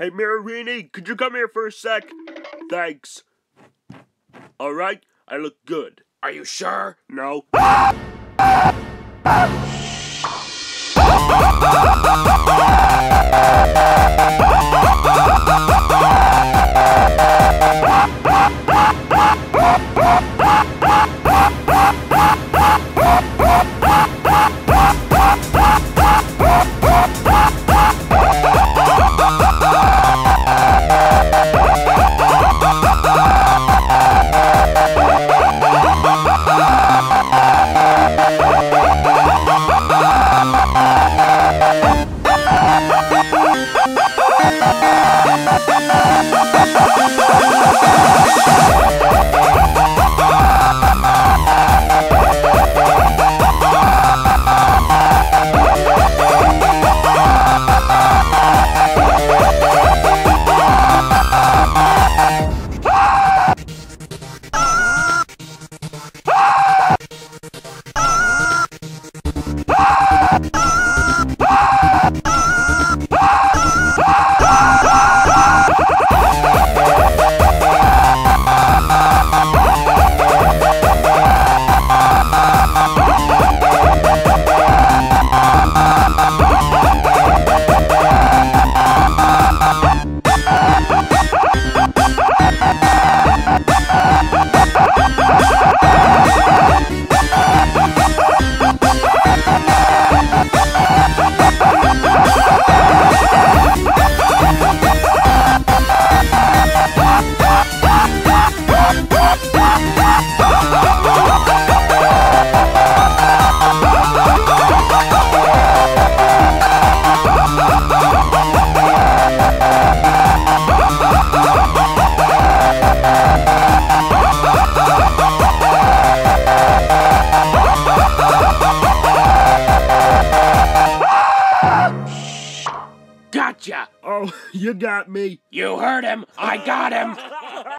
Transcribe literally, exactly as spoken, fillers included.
Hey, Marini, could you come here for a sec? Thanks. Alright, I look good. Are you sure? No. Gotcha! Oh, you got me. You heard him! I got him!